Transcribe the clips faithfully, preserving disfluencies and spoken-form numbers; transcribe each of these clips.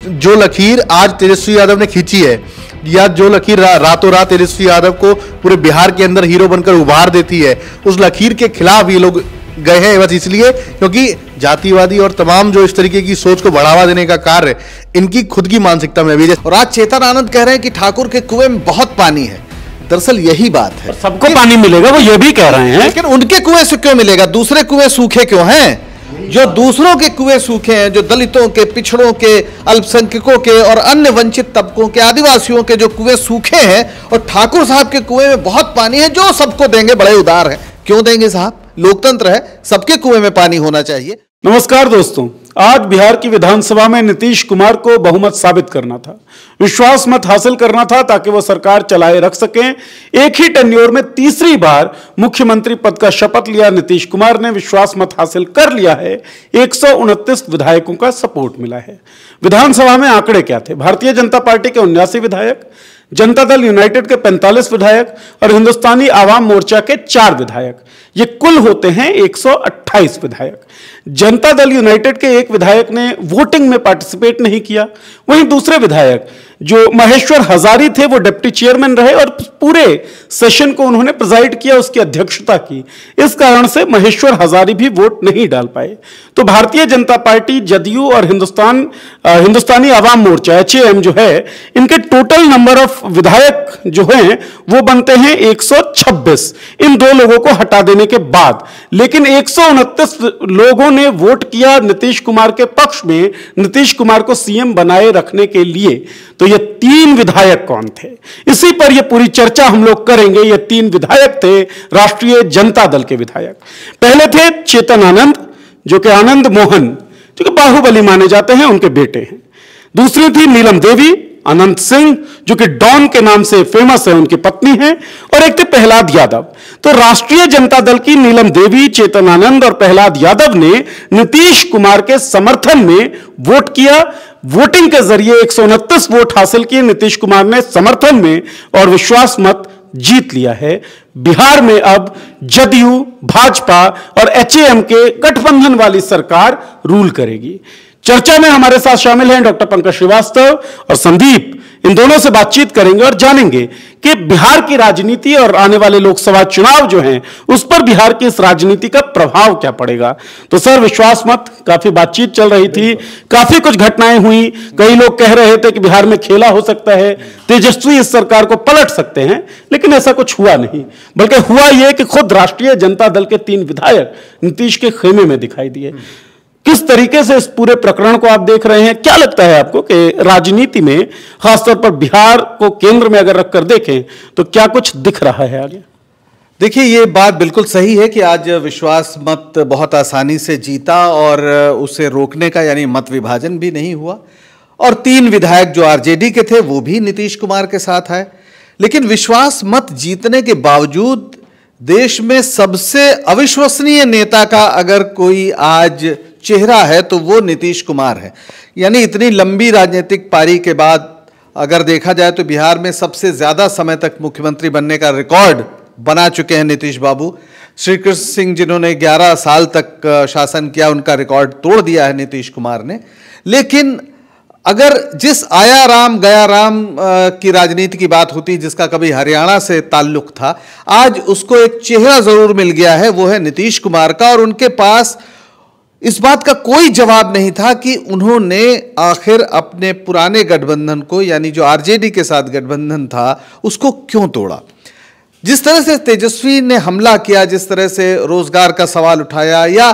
जो लकीर आज तेजस्वी यादव ने खींची है, या जो लकीर रा, रातों रात तेजस्वी यादव को पूरे बिहार के अंदर हीरो बनकर उभार देती है, उस लकीर के खिलाफ ये लोग गए हैं बस इसलिए क्योंकि जातिवादी और तमाम जो इस तरीके की सोच को बढ़ावा देने का कार्य इनकी खुद की मानसिकता में भी। और आज चेतन आनंद कह रहे हैं कि ठाकुर के कुएं में बहुत पानी है। दरअसल यही बात है, सबको पानी मिलेगा वो ये भी कह रहे हैं, लेकिन उनके कुएं से क्यों मिलेगा? दूसरे कुएं सूखे क्यों हैं? जो दूसरों के कुएं सूखे हैं, जो दलितों के, पिछड़ों के, अल्पसंख्यकों के और अन्य वंचित तबकों के, आदिवासियों के जो कुएं सूखे हैं, और ठाकुर साहब के कुएं में बहुत पानी है जो सबको देंगे, बड़े उदार है। क्यों देंगे साहब? लोकतंत्र है, सबके कुएं में पानी होना चाहिए। नमस्कार दोस्तों, आज बिहार की विधानसभा में नीतीश कुमार को बहुमत साबित करना था, विश्वास मत हासिल करना था ताकि वो सरकार चलाए रख सकें। एक ही टेन्योर में तीसरी बार मुख्यमंत्री पद का शपथ लिया नीतीश कुमार ने, विश्वास मत हासिल कर लिया है। एक सौ उनतीस विधायकों का सपोर्ट मिला है। विधानसभा में आंकड़े क्या थे? भारतीय जनता पार्टी के उन्यासी विधायक, जनता दल यूनाइटेड के पैंतालीस विधायक और हिंदुस्तानी आवाम मोर्चा के चार विधायक, ये कुल होते हैं एक सौ अट्ठाईस विधायक। जनता दल यूनाइटेड के एक विधायक ने वोटिंग में पार्टिसिपेट नहीं किया, वहीं दूसरे विधायक जो महेश्वर हजारी थे वो डिप्टी चेयरमैन रहे और पूरे सेशन को उन्होंने प्रिजाइड किया, उसकी अध्यक्षता की। इस कारण से महेश्वर हजारी भी वोट नहीं डाल पाए। तो भारतीय जनता पार्टी, जदयू और Hindustan Hindustani Awam Morcha H A M जो है, इनके टोटल नंबर ऑफ विधायक जो हैं वो बनते हैं एक सौ छब्बीस, इन दो लोगों को हटा देने के बाद। लेकिन एक सौ उनतीस लोगों ने वोट किया नीतीश कुमार के पक्ष में, नीतीश कुमार को सीएम बनाए रखने के लिए। तो ये तीन विधायक कौन थे, इसी पर ये पूरी चर्चा हम लोग करेंगे। ये तीन विधायक थे राष्ट्रीय जनता दल के विधायक। पहले थे चेतन आनंद, जो कि आनंद मोहन, जो कि बाहुबली माने जाते हैं, उनके बेटे हैं। दूसरी थी नीलम देवी, अनंत सिंह, जो कि डॉन के नाम से फेमस है, उनकी पत्नी है। और एक थे प्रहलाद यादव। तो राष्ट्रीय जनता दल की नीलम देवी, चेतन आनंद और प्रहलाद यादव ने नीतीश कुमार के समर्थन में वोट किया। वोटिंग के जरिए एक सौ उनतीस वोट हासिल किए नीतीश कुमार ने समर्थन में, और विश्वास मत जीत लिया है। बिहार में अब जदयू, भाजपा और एच ए एम के गठबंधन वाली सरकार रूल करेगी। चर्चा में हमारे साथ शामिल हैं डॉक्टर पंकज श्रीवास्तव और संदीप। इन दोनों से बातचीत करेंगे और जानेंगे कि बिहार की राजनीति और आने वाले लोकसभा चुनाव जो हैं उस पर बिहार की इस राजनीति का प्रभाव क्या पड़ेगा। तो सर, विश्वास मत, काफी बातचीत चल रही थी, काफी कुछ घटनाएं हुई, कई लोग कह रहे थे कि बिहार में खेला हो सकता है, तेजस्वी इस सरकार को पलट सकते हैं, लेकिन ऐसा कुछ हुआ नहीं। बल्कि हुआ यह कि खुद राष्ट्रीय जनता दल के तीन विधायक नीतीश के खेमे में दिखाई दिए। किस तरीके से इस पूरे प्रकरण को आप देख रहे हैं? क्या लगता है आपको कि राजनीति में, खासतौर पर बिहार को केंद्र में अगर रखकर देखें, तो क्या कुछ दिख रहा है आगे? देखिए, ये बात बिल्कुल सही है कि आज विश्वास मत बहुत आसानी से जीता और उसे रोकने का यानी मत विभाजन भी नहीं हुआ, और तीन विधायक जो आर जे डी के थे वो भी नीतीश कुमार के साथ आए। लेकिन विश्वास मत जीतने के बावजूद देश में सबसे अविश्वसनीय नेता का अगर कोई आज चेहरा है तो वो नीतीश कुमार है। यानी इतनी लंबी राजनीतिक पारी के बाद अगर देखा जाए तो बिहार में सबसे ज़्यादा समय तक मुख्यमंत्री बनने का रिकॉर्ड बना चुके हैं नीतीश बाबू। श्री कृष्ण सिंह जिन्होंने ग्यारह साल तक शासन किया, उनका रिकॉर्ड तोड़ दिया है नीतीश कुमार ने। लेकिन अगर जिस आया राम गया राम की राजनीति की बात होती, जिसका कभी हरियाणा से ताल्लुक था, आज उसको एक चेहरा जरूर मिल गया है, वो है नीतीश कुमार का। और उनके पास इस बात का कोई जवाब नहीं था कि उन्होंने आखिर अपने पुराने गठबंधन को, यानी जो आर जे डी के साथ गठबंधन था, उसको क्यों तोड़ा। जिस तरह से तेजस्वी ने हमला किया, जिस तरह से रोजगार का सवाल उठाया या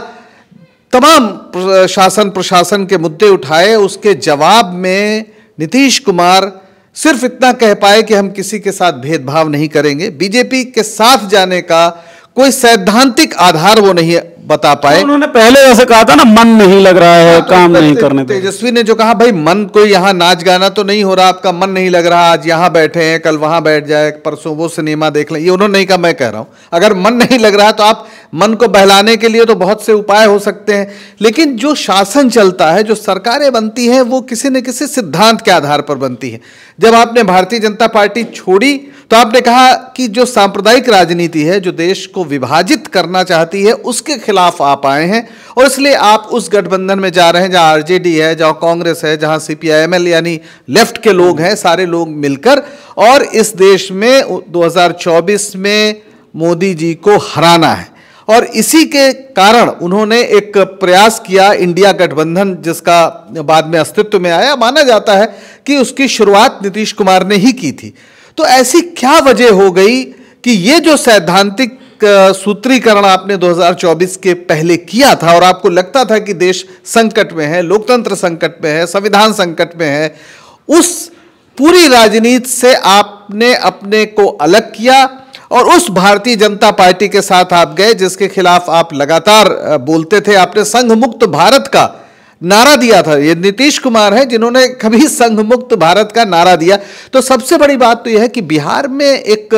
तमाम शासन प्रशासन के मुद्दे उठाए, उसके जवाब में नीतीश कुमार सिर्फ इतना कह पाए कि हम किसी के साथ भेदभाव नहीं करेंगे। बीजेपी के साथ जाने का कोई सैद्धांतिक आधार वो नहीं बता पाए। तो उन्होंने पहले ऐसे कहा था ना, मन नहीं लग रहा है, तो काम नहीं करने दो। तेजस्वी ने जो कहा, भाई मन कोई यहाँ नाच गाना तो नहीं हो रहा, आपका मन नहीं लग रहा, आज यहाँ बैठे हैं, कल वहां बैठ जाए, परसों वो सिनेमा देख लें, ये उन्होंने नहीं कहा, मैं कह रहा हूं अगर मन नहीं लग रहा तो आप मन को बहलाने के लिए तो बहुत से उपाय हो सकते हैं। लेकिन जो शासन चलता है, जो सरकारें बनती हैं, वो किसी न किसी सिद्धांत के आधार पर बनती है। जब आपने भारतीय जनता पार्टी छोड़ी तो आपने कहा कि जो सांप्रदायिक राजनीति है, जो देश को विभाजित करना चाहती है, उसके खिलाफ आप आए हैं और इसलिए आप उस गठबंधन में जा रहे हैं जहां आरजेडी है, जहां कांग्रेस है, जहां सीपीआईएमएल यानी लेफ्ट के लोग हैं, सारे लोग मिलकर, और इस देश में दो हज़ार चौबीस में मोदी जी को हराना है। और इसी के कारण उन्होंने एक प्रयास किया, इंडिया गठबंधन, जिसका बाद में अस्तित्व में आया। माना जाता है कि उसकी शुरुआत नीतीश कुमार ने ही की थी। तो ऐसी क्या वजह हो गई कि ये जो सैद्धांतिक सूत्रीकरण आपने दो हज़ार चौबीस के पहले किया था और आपको लगता था कि देश संकट में है, लोकतंत्र संकट में है, संविधान संकट में है, उस पूरी राजनीति से आपने अपने को अलग किया और उस भारतीय जनता पार्टी के साथ आप गए जिसके खिलाफ आप लगातार बोलते थे। आपने संघ मुक्त भारत का नारा दिया था। ये नीतीश कुमार हैं जिन्होंने कभी संघ मुक्त भारत का नारा दिया। तो सबसे बड़ी बात तो यह है कि बिहार में एक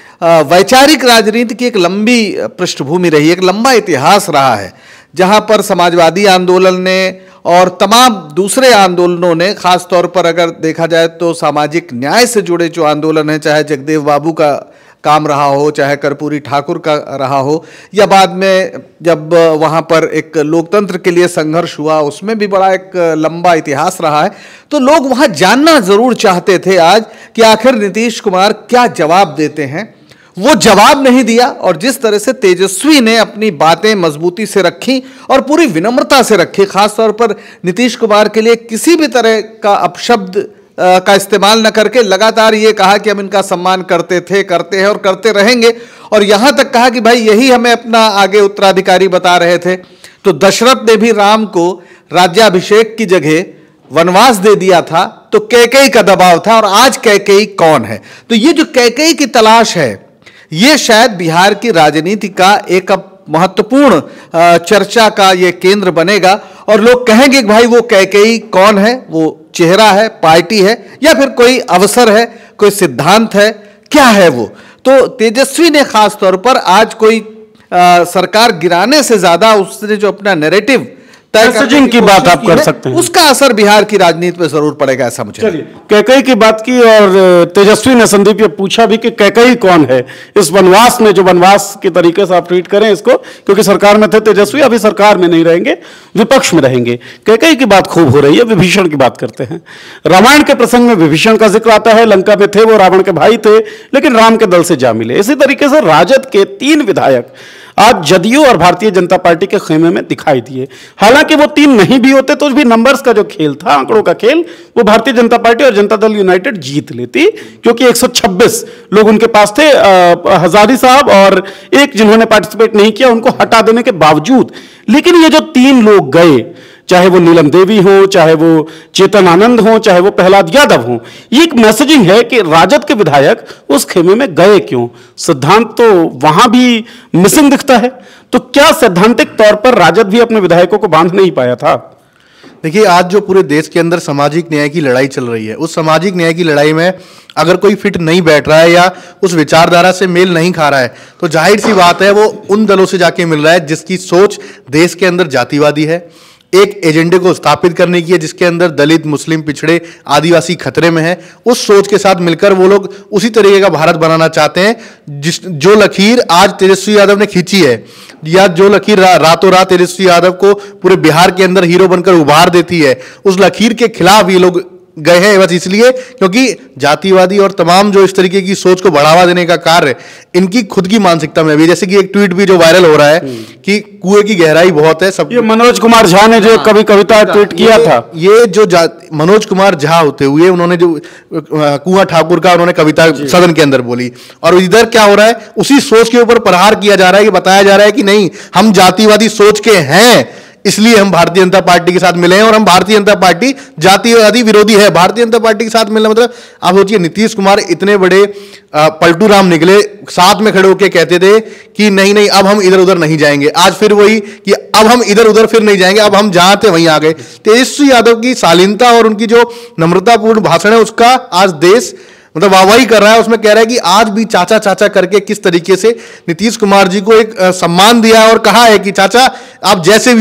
वैचारिक राजनीति की एक लंबी पृष्ठभूमि रही, एक लंबा इतिहास रहा है, जहां पर समाजवादी आंदोलन ने और तमाम दूसरे आंदोलनों ने, खास तौर पर अगर देखा जाए तो सामाजिक न्याय से जुड़े जो आंदोलन हैं, चाहे जगदेव बाबू का काम रहा हो, चाहे कर्पूरी ठाकुर का रहा हो, या बाद में जब वहाँ पर एक लोकतंत्र के लिए संघर्ष हुआ, उसमें भी बड़ा एक लंबा इतिहास रहा है। तो लोग वहाँ जानना ज़रूर चाहते थे आज कि आखिर नीतीश कुमार क्या जवाब देते हैं। वो जवाब नहीं दिया और जिस तरह से तेजस्वी ने अपनी बातें मजबूती से रखी और पूरी विनम्रता से रखी, खासतौर पर नीतीश कुमार के लिए किसी भी तरह का अपशब्द का इस्तेमाल न करके लगातार ये कहा कि हम इनका सम्मान करते थे, करते हैं और करते रहेंगे, और यहां तक कहा कि भाई यही हमें अपना आगे उत्तराधिकारी बता रहे थे। तो दशरथ ने भी राम को राज्याभिषेक की जगह वनवास दे दिया था, तो कैकेयी का दबाव था, और आज कैकेयी कौन है? तो ये जो कैकेयी की तलाश है, ये शायद बिहार की राजनीति का एक महत्वपूर्ण चर्चा का ये केंद्र बनेगा और लोग कहेंगे कि भाई वो कैकेयी कौन है? वो चेहरा है, पार्टी है, या फिर कोई अवसर है, कोई सिद्धांत है, क्या है वो? तो तेजस्वी ने खास तौर पर आज कोई आ, सरकार गिराने से ज्यादा उसने जो अपना नैरेटिव मैसेजिंग की बात आप कर सकते हैं, उसका असर बिहार की राजनीति पर जरूर पड़ेगा, ऐसा मुझे। चलिए, कैकेयी की बात की और तेजस्वी ने संदीप ये पूछा भी कि कैकेयी कौन है इस वनवास में, जो वनवास के तरीके से आप ट्रीट करें इसको, क्योंकि सरकार में थे तेजस्वी, अभी सरकार में नहीं रहेंगे, विपक्ष में रहेंगे। कैकेयी की बात खूब हो रही है, विभीषण की बात करते हैं। रामायण के प्रसंग में विभीषण का जिक्र आता है, लंका में थे वो, रावण के भाई थे, लेकिन राम के दल से जा मिले। इसी तरीके से राजद के तीन विधायक आज जदयू और भारतीय जनता पार्टी के खेमे में दिखाई दिए। हालांकि वो तीन नहीं भी होते तो भी नंबर्स का जो खेल था, आंकड़ों का खेल, वो भारतीय जनता पार्टी और जनता दल यूनाइटेड जीत लेती, क्योंकि एक सौ छब्बीस लोग उनके पास थे, हजारी साहब और एक जिन्होंने पार्टिसिपेट नहीं किया, उनको हटा देने के बावजूद। लेकिन ये जो तीन लोग गए, चाहे वो नीलम देवी हो, चाहे वो चेतन आनंद हो, चाहे वो प्रहलाद यादव हो, ये एक मैसेजिंग है कि राजद के विधायक उस खेमे में गए क्यों। सिद्धांत तो वहां भी मिसिंग दिखता है। तो क्या सैद्धांतिक तौर पर राजद भी अपने विधायकों को बांध नहीं पाया था? देखिए, आज जो पूरे देश के अंदर सामाजिक न्याय की लड़ाई चल रही है, उस सामाजिक न्याय की लड़ाई में अगर कोई फिट नहीं बैठ रहा है या उस विचारधारा से मेल नहीं खा रहा है, तो जाहिर सी बात है वो उन दलों से जाके मिल रहा है जिसकी सोच देश के अंदर जातिवादी है, एक एजेंडे को स्थापित करने की है जिसके अंदर दलित, मुस्लिम, पिछड़े, आदिवासी खतरे में है। उस सोच के साथ मिलकर वो लोग उसी तरीके का भारत बनाना चाहते हैं, जिस जो लकीर आज तेजस्वी यादव ने खींची है, या जो लकीर रा, रातों रात तेजस्वी यादव को पूरे बिहार के अंदर हीरो बनकर उभार देती है, उस लकीर के खिलाफ ये लोग गए हैं, बस इसलिए क्योंकि जातिवादी और तमाम जो इस तरीके की सोच को बढ़ावा देने का कार्य इनकी खुद की मानसिकता में भी, जैसे कि एक ट्वीट भी जो वायरल हो रहा है कि कुएं की गहराई बहुत है। सब ये मनोज कुमार झा ने जो कभी कविता ट्वीट किया ये, था, ये जो मनोज कुमार झा होते हुए उन्होंने जो कुआं ठाकुर का उन्होंने कविता सदन के अंदर बोली, और इधर क्या हो रहा है, उसी सोच के ऊपर प्रहार किया जा रहा है कि बताया जा रहा है कि नहीं, हम जातिवादी सोच के हैं, इसलिए हम भारतीय जनता पार्टी के साथ मिले हैं, और हम भारतीय जनता पार्टी जातिवादी विरोधी है। भारतीय जनता पार्टी के साथ मिलना मतलब, आप सोचिए, नीतीश कुमार इतने बड़े पलटू राम निकले, साथ में खड़े होकर कहते थे कि नहीं नहीं अब हम इधर उधर नहीं जाएंगे। आज फिर वही कि अब हम इधर उधर फिर नहीं जाएंगे, अब हम जहां थे वहीं आ गए। तेजस्वी यादव की शालीनता और उनकी जो नम्रतापूर्ण भाषण है उसका आज देश मतलब वाहवाही कर रहा है। उसमें कह रहा है कि आज भी चाचा चाचा करके किस तरीके से नीतीश कुमार जी को एक सम्मान दिया और कहा है कि चाचा आप जैसे भी हो,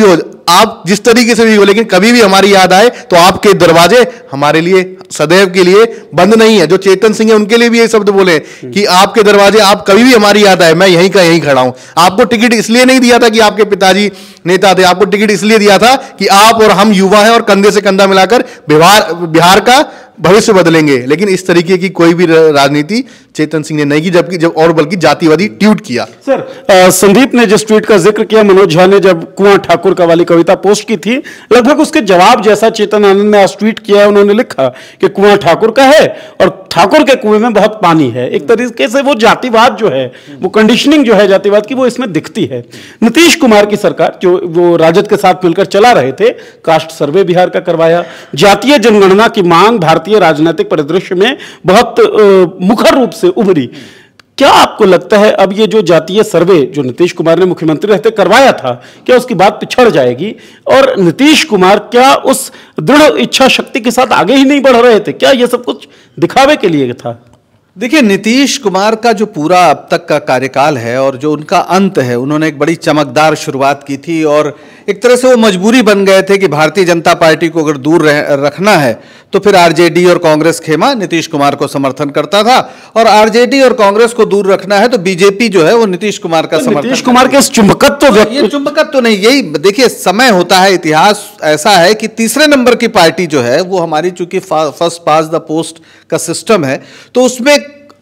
आप जिस तरीके से भी हो, लेकिन कभी भी हमारी याद आए तो आपके दरवाजे हमारे लिए सदैव के लिए बंद नहीं है। जो चेतन सिंह है उनके लिए भी ये शब्द बोले कि आपके दरवाजे, आप कभी भी हमारी याद आए, मैं यहीं का यहीं खड़ा हूं। आपको टिकट इसलिए नहीं दिया था कि आपके पिताजी नेता थे, आपको टिकट इसलिए दिया था कि आप और हम युवा हैं और कंधे से कंधा मिलाकर बिहार बिहार का भविष्य बदलेंगे। लेकिन इस तरीके की कोई भी राजनीति चेतन सिंह ने नहीं की, जबकि जब और बल्कि जातिवादी ट्वीट किया। सर, आ, संदीप ने जिस ट्वीट का जिक्र किया, मनोज झा ने जब कुआं ठाकुर का वाली कविता पोस्ट की थी, लगभग उसके जवाब जैसा चेतन आनंद ने आज ट्वीट किया है। उन्होंने लिखा कि कुआं ठाकुर का है और ठाकुर के कुएं में बहुत पानी है। एक तरीके से वो जातिवाद जो है, वो कंडीशनिंग जो है जातिवाद की, वो इसमें दिखती है। नीतीश कुमार की सरकार जो वो राजद के साथ मिलकर चला रहे थे, कास्ट सर्वे बिहार का करवाया, जातीय जनगणना की मांग भारतीय राजनीतिक परिदृश्य में बहुत मुखर रूप से उभरी। क्या आपको लगता है अब ये जो जातीय सर्वे जो नीतीश कुमार ने मुख्यमंत्री रहते करवाया था, क्या उसकी बात पिछड़ जाएगी? और नीतीश कुमार क्या उस दृढ़ इच्छा शक्ति के साथ आगे ही नहीं बढ़ रहे थे? क्या ये सब कुछ दिखावे के लिए था? देखिए, नीतीश कुमार का जो पूरा अब तक का कार्यकाल है और जो उनका अंत है, उन्होंने एक बड़ी चमकदार शुरुआत की थी और एक तरह से वो मजबूरी बन गए थे कि भारतीय जनता पार्टी को अगर दूर रखना है तो फिर आरजेडी और कांग्रेस खेमा नीतीश कुमार को समर्थन करता था, और आरजेडी और कांग्रेस को दूर रखना है तो बीजेपी जो है वो नीतीश कुमार का तो समर्थन। नीतीश कुमार के चुंबकत्व तो ये चुंबकत्व तो नहीं, यही देखिए समय होता है, इतिहास ऐसा है कि तीसरे नंबर की पार्टी जो है वो हमारी, चूंकि फर्स्ट पास द पोस्ट का सिस्टम है, तो उसमें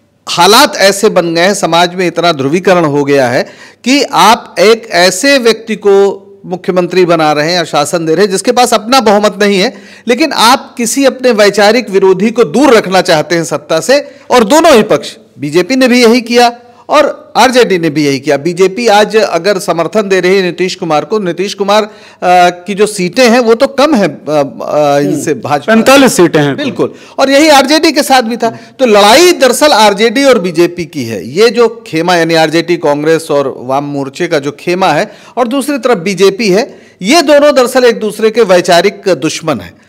हालात ऐसे बन गए हैं, समाज में इतना ध्रुवीकरण हो गया है कि आप एक ऐसे व्यक्ति को मुख्यमंत्री बना रहे हैं या शासन दे रहे हैं जिसके पास अपना बहुमत नहीं है, लेकिन आप किसी अपने वैचारिक विरोधी को दूर रखना चाहते हैं सत्ता से। और दोनों ही पक्ष, बीजेपी ने भी यही किया और आरजेडी ने भी यही किया। बीजेपी आज अगर समर्थन दे रही है नीतीश कुमार को, नीतीश कुमार आ, की जो सीटें हैं वो तो कम है इनसे, भाजपा पैंतालीस सीटें हैं बिल्कुल, और यही आरजेडी के साथ भी था। तो लड़ाई दरअसल आरजेडी और बीजेपी की है। ये जो खेमा यानी आरजेडी कांग्रेस और वाम मोर्चे का जो खेमा है और दूसरी तरफ बीजेपी है, ये दोनों दरअसल एक दूसरे के वैचारिक दुश्मन है।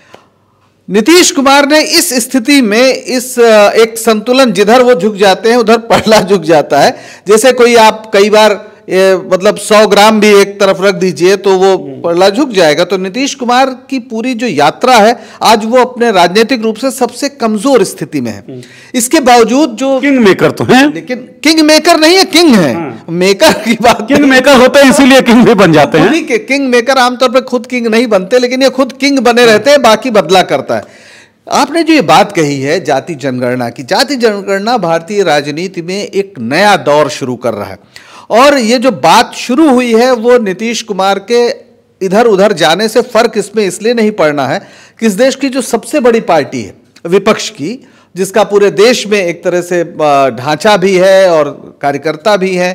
नीतीश कुमार ने इस स्थिति में इस एक संतुलन, जिधर वो झुक जाते हैं उधर पड़ला झुक जाता है। जैसे कोई आप कई बार ये, मतलब सौ ग्राम भी एक तरफ रख दीजिए तो वो पड़ला झुक जाएगा। तो नीतीश कुमार की पूरी जो यात्रा है, आज वो अपने राजनीतिक रूप से सबसे कमजोर स्थिति में है। इसके बावजूद जो किंग मेकर तो हैं, लेकिन किंग मेकर नहीं है, किंग है। हाँ। मेकर की बात, किंग मेकर होते हैं इसीलिए किंग भी बन जाते हैं। के किंग मेकर आमतौर पर खुद किंग नहीं बनते, लेकिन ये खुद किंग बने रहते हैं, बाकी बदला करता है। आपने जो ये बात कही है जाति जनगणना की, जाति जनगणना भारतीय राजनीति में एक नया दौर शुरू कर रहा है। और ये जो बात शुरू हुई है वो नीतीश कुमार के इधर उधर जाने से फर्क इसमें इसलिए नहीं पड़ना है कि इस देश की जो सबसे बड़ी पार्टी है विपक्ष की, जिसका पूरे देश में एक तरह से ढांचा भी है और कार्यकर्ता भी हैं,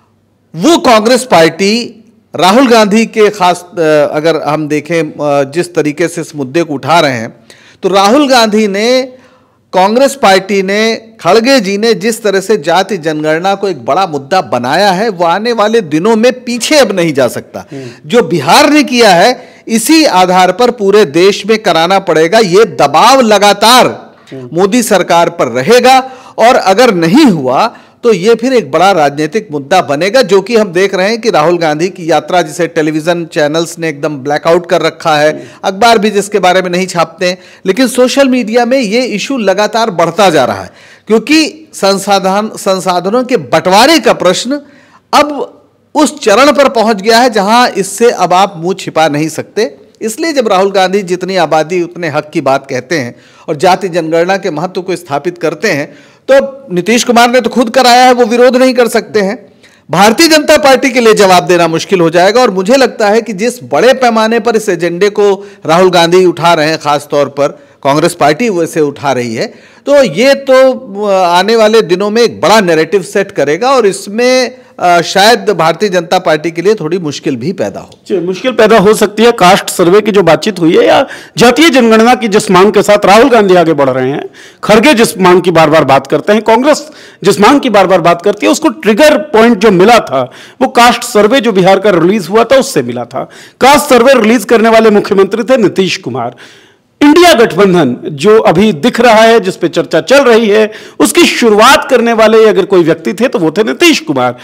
वो कांग्रेस पार्टी राहुल गांधी के खास अगर हम देखें जिस तरीके से इस मुद्दे को उठा रहे हैं, तो राहुल गांधी ने, कांग्रेस पार्टी ने, खड़गे जी ने जिस तरह से जाति जनगणना को एक बड़ा मुद्दा बनाया है, वो आने वाले दिनों में पीछे अब नहीं जा सकता। जो बिहार ने किया है इसी आधार पर पूरे देश में कराना पड़ेगा। ये दबाव लगातार मोदी सरकार पर रहेगा और अगर नहीं हुआ तो ये फिर एक बड़ा राजनीतिक मुद्दा बनेगा, जो कि हम देख रहे हैं कि राहुल गांधी की यात्रा, जिसे टेलीविजन चैनल्स ने एकदम ब्लैकआउट कर रखा है, अखबार भी जिसके बारे में नहीं छापते हैं, लेकिन सोशल मीडिया में ये इशू लगातार बढ़ता जा रहा है, क्योंकि संसाधन संसाधनों के बंटवारे का प्रश्न अब उस चरण पर पहुंच गया है जहां इससे अब आप मुंह छिपा नहीं सकते। इसलिए जब राहुल गांधी जितनी आबादी उतने हक की बात कहते हैं और जाति जनगणना के महत्व को स्थापित करते हैं, तो नीतीश कुमार ने तो खुद कराया है, वो विरोध नहीं कर सकते हैं। भारतीय जनता पार्टी के लिए जवाब देना मुश्किल हो जाएगा। और मुझे लगता है कि जिस बड़े पैमाने पर इस एजेंडे को राहुल गांधी उठा रहे हैं, खासतौर पर कांग्रेस पार्टी वैसे उठा रही है, तो ये तो आने वाले दिनों में एक बड़ा नैरेटिव सेट करेगा और इसमें शायद भारतीय जनता पार्टी के लिए थोड़ी मुश्किल भी पैदा हो मुश्किल पैदा हो सकती है। कास्ट सर्वे की जो बातचीत हुई है या जातीय जनगणना की जिस मांग के साथ राहुल गांधी आगे बढ़ रहे हैं, खड़गे जिस मांग की बार बार बात करते हैं, कांग्रेस जिस मांग की बार बार बात करती है, उसको ट्रिगर पॉइंट जो मिला था वो कास्ट सर्वे जो बिहार का रिलीज हुआ था उससे मिला था। कास्ट सर्वे रिलीज करने वाले मुख्यमंत्री थे नीतीश कुमार। इंडिया गठबंधन जो अभी दिख रहा है, जिस पे चर्चा चल रही है, उसकी शुरुआत करने वाले अगर कोई व्यक्ति थे तो वो थे नीतीश कुमार।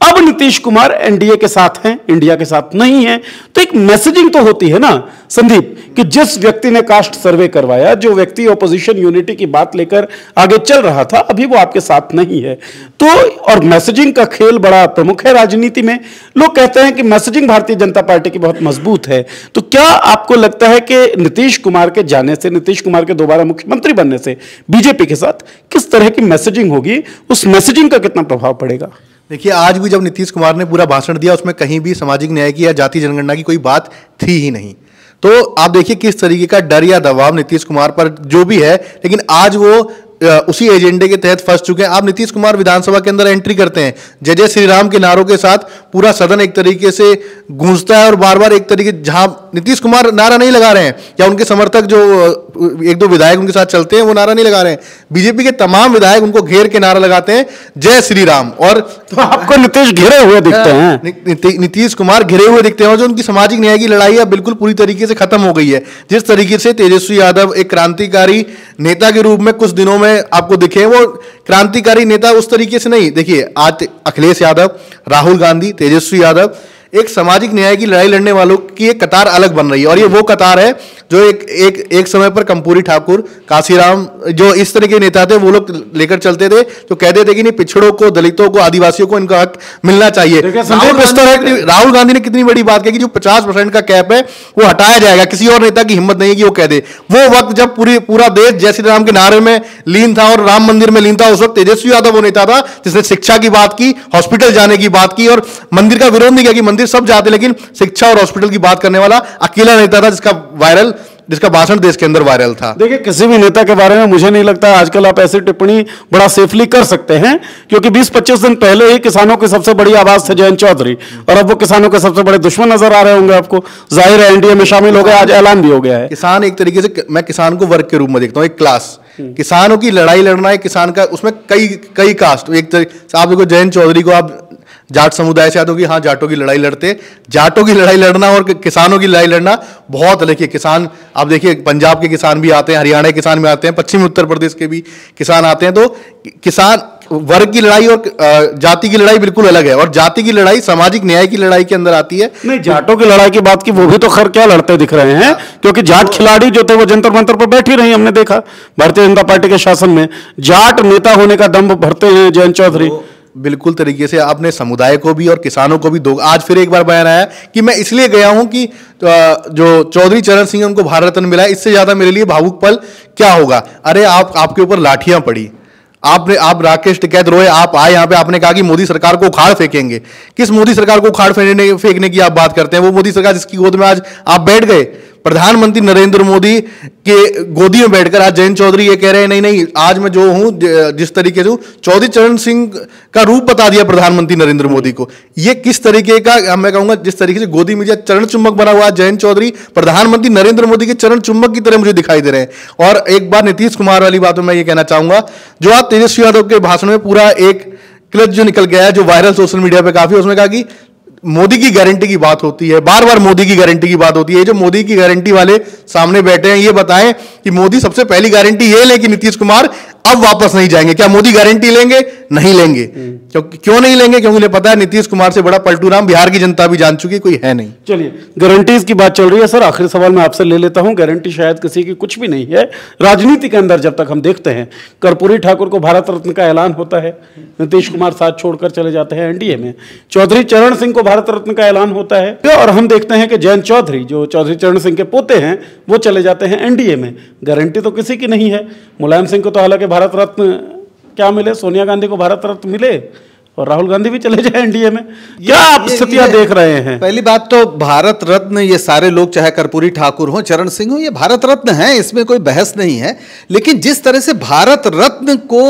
अब नीतीश कुमार एनडीए के साथ हैं, इंडिया के साथ नहीं है। तो एक मैसेजिंग तो होती है ना संदीप, कि जिस व्यक्ति ने कास्ट सर्वे करवाया, जो व्यक्ति ऑपोजिशन यूनिटी की बात लेकर आगे चल रहा था, अभी वो आपके साथ नहीं है। तो और मैसेजिंग का खेल बड़ा प्रमुख है राजनीति में। लोग कहते हैं कि मैसेजिंग भारतीय जनता पार्टी की बहुत मजबूत है। तो क्या आपको लगता है कि नीतीश कुमार के जाने से, नीतीश कुमार के दोबारा मुख्यमंत्री बनने से बीजेपी के साथ किस तरह की मैसेजिंग होगी, उस मैसेजिंग का कितना प्रभाव पड़ेगा? देखिए, आज भी जब नीतीश कुमार ने पूरा भाषण दिया, उसमें कहीं भी सामाजिक न्याय की या जाति जनगणना की कोई बात थी ही नहीं। तो आप देखिए किस तरीके का डर या दबाव नीतीश कुमार पर जो भी है, लेकिन आज वो उसी एजेंडे के तहत फंस चुके हैं। आप नीतीश कुमार विधानसभा के अंदर एंट्री करते हैं, जय जय श्री राम के नारों के साथ पूरा सदन एक तरीके से गूंजता है, और बार बार एक तरीके, जहां नीतीश कुमार नारा नहीं लगा रहे हैं या उनके समर्थक जो एक दो विधायक उनके साथ चलते हैं वो नारा नहीं लगा रहे हैं, बीजेपी के तमाम विधायक उनको घेर के नारा लगाते हैं जय श्री राम। और तो आपको नीतीश घिरे हुए दिखते हैं, नीतीश कुमार घिरे हुए दिखते हैं, और जो उनकी सामाजिक न्याय की लड़ाई है बिल्कुल पूरी तरीके से खत्म हो गई है। जिस तरीके से तेजस्वी यादव एक क्रांतिकारी नेता के रूप में कुछ दिनों में आपको दिखे, वो क्रांतिकारी नेता उस तरीके से नहीं। देखिए, आज अखिलेश यादव, राहुल गांधी, तेजस्वी यादव, एक सामाजिक न्याय की लड़ाई लड़ने वालों की एक कतार अलग बन रही है। और ये वो कतार है जो एक एक एक समय पर कंपूरी ठाकुर, काशीराम, जो इस तरह के नेता थे, वो लोग लेकर चलते थे, जो कहते थे कि नहीं, पिछड़ों को, दलितों को, आदिवासियों को इनका हक मिलना चाहिए। राहुल गांधी राहुल गांधी ने कितनी बड़ी बात कही कि जो पचास परसेंट का कैप है वो हटाया जाएगा। किसी और नेता की हिम्मत नहीं है कि वो कह दे। वो वक्त जब पूरी पूरा देश जय श्री राम के नारे में लीन था और राम मंदिर में लीन था, उस वक्त तेजस्वी यादव वो नेता था जिसने शिक्षा की बात की, हॉस्पिटल जाने की बात की, और मंदिर का विरोध नहीं किया कि मंदिर सब जाते, लेकिन शिक्षा और हॉस्पिटल की बात करने वाला अकेला नेता था जिसका वायरल जिसका भाषण देश के अंदर वायरल था। देखिए, किसी भी नेता के बारे में मुझे नहीं लगता आजकल आप ऐसी टिप्पणी बड़ा सेफली कर सकते हैं, क्योंकि बीस पच्चीस दिन पहले ही किसानों की सबसे बड़ी आवाज थे जयंत चौधरी, और अब वो किसानों के सबसे बड़े दुश्मन नजर आ रहे होंगे आपको। जाहिर है एनडीए में शामिल हो गए, आज ऐलान भी हो गया है। किसान एक तरीके से, मैं किसान को वर्ग के रूप में देखता हूँ, एक क्लास। किसानों की लड़ाई लड़ना है, किसान का, उसमें कई कई कास्ट, एक आप देखो जयंत चौधरी को आप जाट समुदाय से आते हो कि हाँ जाटों की लड़ाई लड़ते, जाटों की लड़ाई लड़ना और किसानों की लड़ाई लड़ना बहुत अलग है। किसान, आप देखिए पंजाब के किसान भी आते हैं, हरियाणा के किसान भी आते हैं, पश्चिमी उत्तर प्रदेश के भी किसान आते हैं। तो किसान वर्ग की लड़ाई और जाति की लड़ाई बिल्कुल अलग है, और जाति की लड़ाई सामाजिक न्याय की लड़ाई के अंदर आती है। नहीं, जाटों की लड़ाई की बात की, वो भी तो खैर क्या लड़ते दिख रहे हैं, क्योंकि जाट खिलाड़ी जो थे वो जंतर मंतर पर बैठी रही, हमने देखा भारतीय जनता पार्टी के शासन में। जाट नेता होने का दम भरते हैं जयंत चौधरी। बिल्कुल तरीके से आपने समुदाय को भी और किसानों को भी दो, आज फिर एक बार बयान आया कि मैं इसलिए गया हूं कि जो चौधरी चरण सिंह उनको भारत रत्न मिला, इससे ज्यादा मेरे लिए भावुक पल क्या होगा। अरे आप, आपके ऊपर लाठियां पड़ी, आपने आप राकेश टिकैत रोए, आप आए यहाँ पे, आपने कहा कि मोदी सरकार को उखाड़ फेंकेंगे। किस मोदी सरकार को उखाड़ फेंकने फेंकने की आप बात करते हैं? वो मोदी सरकार जिसकी गोद में आज आप बैठ गए, प्रधानमंत्री नरेंद्र मोदी के गोदी में बैठकर आज जयंत चौधरी ये कह रहे हैं नहीं नहीं आज मैं जो हूं, जिस तरीके से चौधरी चरण सिंह का रूप बता दिया प्रधानमंत्री नरेंद्र मोदी को। ये किस तरीके का, मैं कहूंगा जिस तरीके से गोदी में चरण चुम्बक बना हुआ जयंत चौधरी प्रधानमंत्री नरेंद्र मोदी के चरण चुम्बक की तरह मुझे दिखाई दे रहे हैं। और एक बार नीतीश कुमार वाली बात में मैं ये कहना चाहूंगा, जो आज तेजस्वी यादव के भाषण में पूरा एक क्लिप जो निकल गया है, जो वायरल सोशल मीडिया पे काफी, उसमें कहा कि मोदी की गारंटी की बात होती है, बार बार मोदी की गारंटी की बात होती है। जो मोदी की गारंटी वाले सामने बैठे हैं, ये बताएं कि मोदी सबसे पहली गारंटी ये ले कि नीतीश कुमार अब वापस नहीं जाएंगे। क्या मोदी गारंटी लेंगे? नहीं लेंगे। क्यों क्यों नहीं लेंगे? क्योंकि उन्हें पता है नीतीश कुमार से बड़ा पलटूराम बिहार की जनता भी जान चुकी, कोई है नहीं। चलिए, गारंटीज की बात चल रही है सर, आखिरी सवाल मैं आपसे ले लेता हूं। गारंटी शायद किसी की कुछ भी नहीं है। राजनीति के अंदर जब तक हम देखते हैं कर्पूरी ठाकुर को भारत रत्न का ऐलान होता है, नीतीश कुमार साथ छोड़कर चले जाते हैं एनडीए में, चौधरी चरण सिंह को भारत रत्न का ऐलान होता है, और हम देखते हैं कि जयंत चौधरी जो चौधरी चरण सिंह के पोते हैं वो चले जाते हैं एनडीए में। गारंटी तो किसी की नहीं है। मुलायम सिंह को तो हालांकि भारत रत्न क्या मिले, सोनिया गांधी को भारत रत्न मिले, और राहुल गांधी भी चले जाए एनडीए में। क्या आप स्थितियां देख रहे हैं? पहली बात तो भारत रत्न ये सारे लोग, चाहे कर्पूरी ठाकुर हो, चरण सिंह हो, ये भारत रत्न हैं, इसमें कोई बहस नहीं है। लेकिन जिस तरह से भारत रत्न को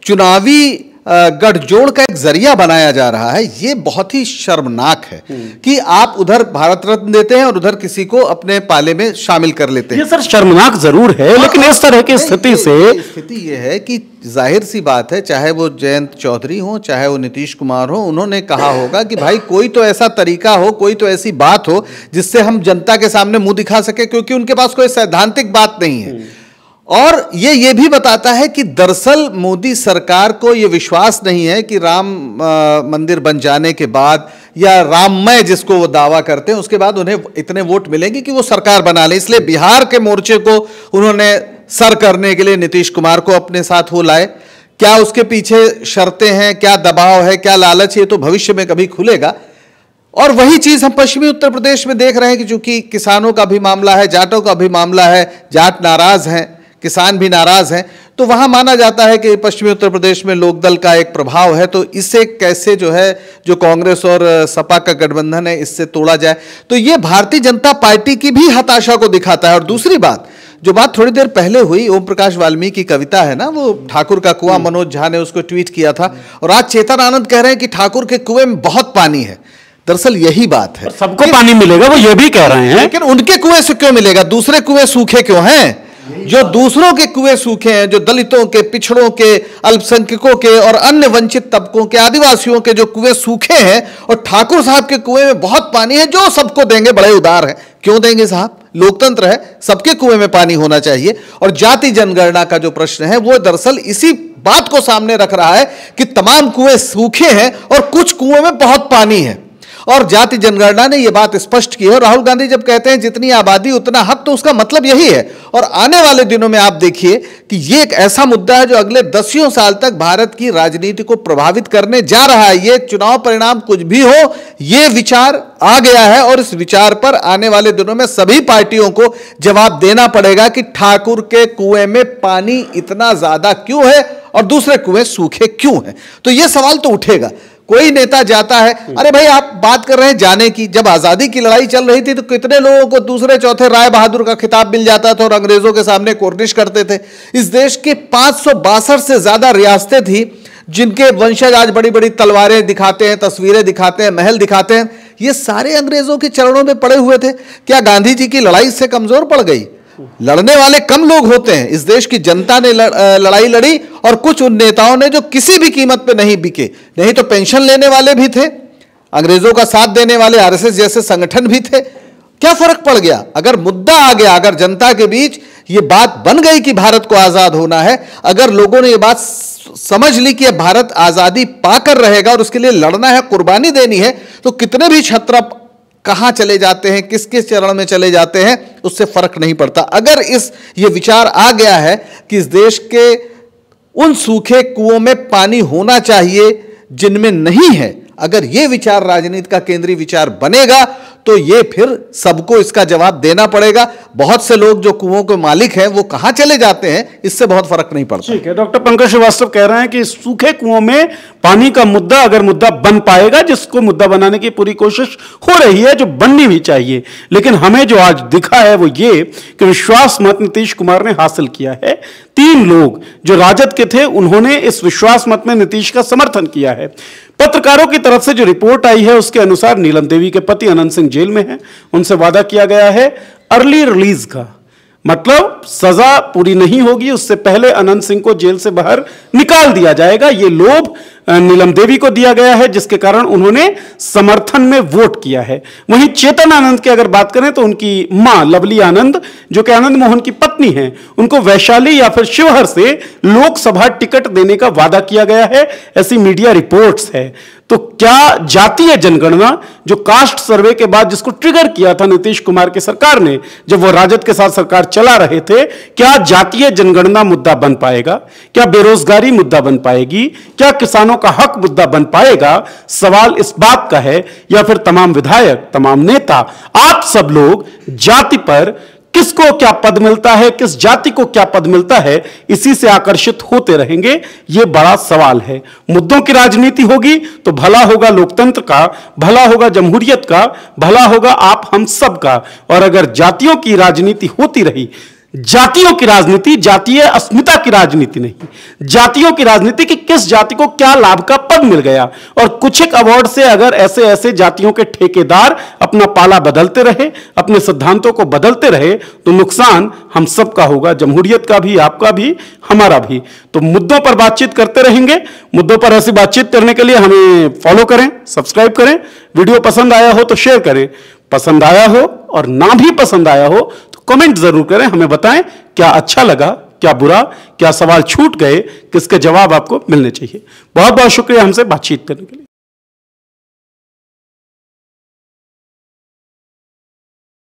चुनावी गठजोड़ का एक जरिया बनाया जा रहा है, ये बहुत ही शर्मनाक है कि आप उधर भारत रत्न देते हैं और उधर किसी को अपने पाले में शामिल कर लेते हैं। ये सर शर्मनाक जरूर है, लेकिन इस तरह की स्थिति से स्थिति ये है कि जाहिर सी बात है, चाहे वो जयंत चौधरी हो, चाहे वो नीतीश कुमार हो, उन्होंने कहा होगा कि भाई कोई तो ऐसा तरीका हो, कोई तो ऐसी बात हो जिससे हम जनता के सामने मुंह दिखा सके, क्योंकि उनके पास कोई सैद्धांतिक बात नहीं है। और ये ये भी बताता है कि दरअसल मोदी सरकार को ये विश्वास नहीं है कि राम आ, मंदिर बन जाने के बाद या राममय जिसको वो दावा करते हैं उसके बाद उन्हें इतने वोट मिलेंगे कि वो सरकार बना ले। इसलिए बिहार के मोर्चे को उन्होंने सर करने के लिए नीतीश कुमार को अपने साथ वो लाए। क्या उसके पीछे शर्तें हैं, क्या दबाव है, क्या लालच है, तो भविष्य में कभी खुलेगा। और वही चीज हम पश्चिमी उत्तर प्रदेश में देख रहे हैं कि चूंकि किसानों का भी मामला है, जाटों का भी मामला है, जाट नाराज हैं, किसान भी नाराज हैं, तो वहां माना जाता है कि पश्चिमी उत्तर प्रदेश में लोकदल का एक प्रभाव है, तो इसे कैसे जो है जो कांग्रेस और सपा का गठबंधन है इससे तोड़ा जाए। तो ये भारतीय जनता पार्टी की भी हताशा को दिखाता है। और दूसरी बात, जो बात थोड़ी देर पहले हुई, ओम प्रकाश वाल्मीकि की कविता है ना, वो ठाकुर का कुआं, मनोज झा ने उसको ट्वीट किया था, और आज चेतन आनंद कह रहे हैं कि ठाकुर के कुएं में बहुत पानी है। दरअसल यही बात है, सबको पानी मिलेगा वो ये भी कह रहे हैं, लेकिन उनके कुएं से क्यों मिलेगा? दूसरे कुएं सूखे क्यों हैं? जो दूसरों के कुएं सूखे हैं, जो दलितों के, पिछड़ों के, अल्पसंख्यकों के और अन्य वंचित तबकों के, आदिवासियों के जो कुएं सूखे हैं, और ठाकुर साहब के कुएं में बहुत पानी है, जो सबको देंगे, बड़े उदार हैं। क्यों देंगे साहब? लोकतंत्र है, सबके कुएं में पानी होना चाहिए। और जाति जनगणना का जो प्रश्न है वो दरअसल इसी बात को सामने रख रहा है कि तमाम कुएं सूखे हैं और कुछ कुएं में बहुत पानी है। और जाति जनगणना ने यह बात स्पष्ट की है। राहुल गांधी जब कहते हैं जितनी आबादी उतना हक, तो उसका मतलब यही है। और आने वाले दिनों में आप देखिए कि यह एक ऐसा मुद्दा है जो अगले दसियों साल तक भारत की राजनीति को प्रभावित करने जा रहा है। यह चुनाव परिणाम कुछ भी हो, यह विचार आ गया है, और इस विचार पर आने वाले दिनों में सभी पार्टियों को जवाब देना पड़ेगा कि ठाकुर के कुएं में पानी इतना ज्यादा क्यों है और दूसरे कुएं सूखे क्यों हैं। तो यह सवाल तो उठेगा। कोई नेता जाता है, अरे भाई आप बात कर रहे हैं जाने की, जब आजादी की लड़ाई चल रही थी तो कितने लोगों को दूसरे चौथे राय बहादुर का खिताब मिल जाता था और अंग्रेजों के सामने कोर्निश करते थे। इस देश के पांच सौ बासठ से ज्यादा रियासतें थी जिनके वंशज आज बड़ी बड़ी तलवारें दिखाते हैं, तस्वीरें दिखाते हैं, महल दिखाते हैं, ये सारे अंग्रेजों के चरणों में पड़े हुए थे। क्या गांधी जी की लड़ाई इससे कमजोर पड़ गई? लड़ने वाले कम लोग होते हैं। इस देश की जनता ने लड़ाई लड़ी, और कुछ उन नेताओं ने जो किसी भी कीमत पे नहीं बिके। नहीं तो पेंशन लेने वाले भी थे, अंग्रेजों का साथ देने वाले आरएसएस जैसे संगठन भी थे। क्या फर्क पड़ गया? अगर मुद्दा आ गया, अगर जनता के बीच ये बात बन गई कि भारत को आजाद होना है, अगर लोगों ने ये बात समझ ली कि भारत आजादी पाकर रहेगा और उसके लिए लड़ना है, कुर्बानी देनी है, तो कितने भी क्षत्रप कहां चले जाते हैं, किस किस चरण में चले जाते हैं, उससे फर्क नहीं पड़ता। अगर इस ये विचार आ गया है कि इस देश के उन सूखे कुओं में पानी होना चाहिए जिनमें नहीं है, अगर ये विचार राजनीति का केंद्रीय विचार बनेगा, तो ये फिर सबको इसका जवाब देना पड़ेगा। बहुत से लोग जो कुओं के मालिक हैं वो कहां चले जाते हैं, इससे बहुत फर्क नहीं पड़ता। ठीक है, डॉक्टर पंकज श्रीवास्तव कह रहे हैं कि सूखे कुओं में पानी का मुद्दा अगर मुद्दा बन पाएगा, जिसको मुद्दा बनाने की पूरी कोशिश हो रही है, जो बननी भी चाहिए, लेकिन हमें जो आज दिखा है वो ये कि विश्वास मत नीतीश कुमार ने हासिल किया है। तीन लोग जो राजद के थे उन्होंने इस विश्वास मत में नीतीश का समर्थन किया है। पत्रकारों की तरफ से जो रिपोर्ट आई है उसके अनुसार नीलम देवी के पति अनंत सिंह जेल में हैं। उनसे वादा किया गया है अर्ली रिलीज का, मतलब सजा पूरी नहीं होगी उससे पहले अनंत सिंह को जेल से बाहर निकाल दिया जाएगा। ये लोभ नीलम देवी को दिया गया है, जिसके कारण उन्होंने समर्थन में वोट किया है। वहीं चेतन आनंद की अगर बात करें तो उनकी मां लवली आनंद, जो कि आनंद मोहन की पत्नी हैं, उनको वैशाली या फिर शिवहर से लोकसभा टिकट देने का वादा किया गया है, ऐसी मीडिया रिपोर्ट्स है। तो क्या जातीय जनगणना, जो कास्ट सर्वे के बाद जिसको ट्रिगर किया था नीतीश कुमार की सरकार ने जब वो राजद के साथ सरकार चला रहे थे, क्या जातीय जनगणना मुद्दा बन पाएगा? क्या बेरोजगारी मुद्दा बन पाएगी? क्या किसानों का हक मुद्दा बन पाएगा? सवाल इस बात का है। या फिर तमाम विधायक, तमाम नेता, आप सब लोग जाति पर किसको क्या पद मिलता है, किस जाति को क्या पद मिलता है, इसी से आकर्षित होते रहेंगे? यह बड़ा सवाल है। मुद्दों की राजनीति होगी तो भला होगा लोकतंत्र का, भला होगा जमहूरियत का, भला होगा आप हम सब का। और अगर जातियों की राजनीति होती रही, जातियों की राजनीति, जातीय अस्मिता की राजनीति नहीं, जातियों की राजनीति कि किस जाति को क्या लाभ का पद मिल गया, और कुछ एक अवार्ड से अगर ऐसे ऐसे जातियों के ठेकेदार अपना पाला बदलते रहे, अपने सिद्धांतों को बदलते रहे, तो नुकसान हम सबका होगा, जमहूरियत का भी, आपका भी, हमारा भी। तो मुद्दों पर बातचीत करते रहेंगे। मुद्दों पर ऐसी बातचीत करने के लिए हमें फॉलो करें, सब्सक्राइब करें। वीडियो पसंद आया हो तो शेयर करें, पसंद आया हो और ना भी पसंद आया हो तो कमेंट जरूर करें, हमें बताएं क्या अच्छा लगा क्या बुरा, क्या सवाल छूट गए, किसके जवाब आपको मिलने चाहिए। बहुत बहुत शुक्रिया हमसे बातचीत करने के लिए।